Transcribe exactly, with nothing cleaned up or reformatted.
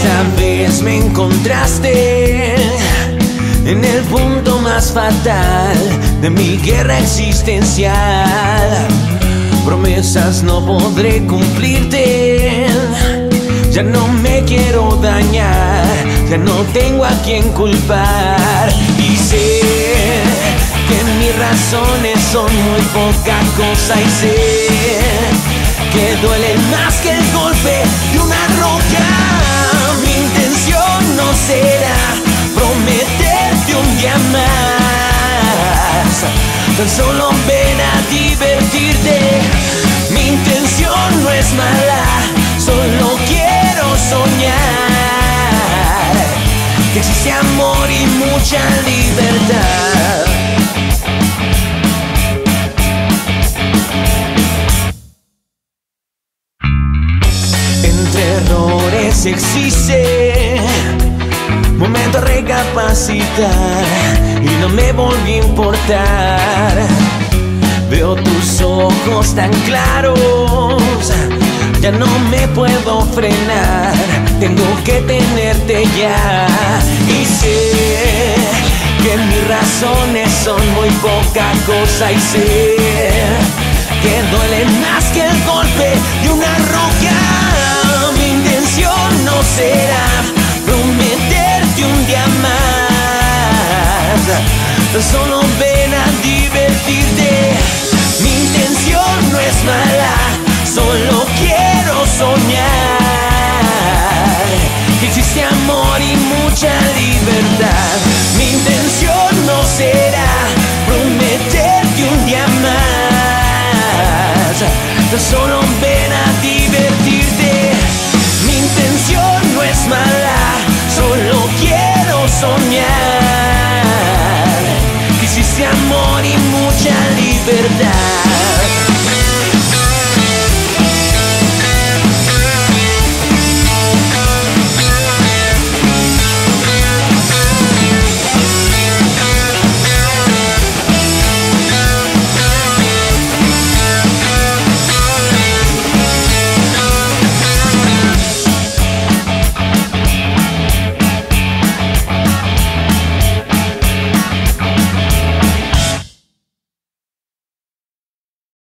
Esa vez me encontraste en el punto más fatal de mi guerra existencial. Promesas no podré cumplirte, ya no me quiero dañar, ya no tengo a quien culpar. Y sé que mis razones son muy poca cosa y sé que duele más que el golpe de una roca. Mi intención no será prometerte un día más, tan solo ven a divertirte. Mi intención no es mala, solo quiero soñar que existe amor y mucha libertad. Entre errores existe momento a recapacitar y no me volví a importar. Veo tus ojos tan claros, ya no me puedo frenar, tengo que tenerte ya. Y sé que mis razones son muy poca cosa y sé que duele más que el golpe de una roca. Mi intención no será prometerte un día más, solo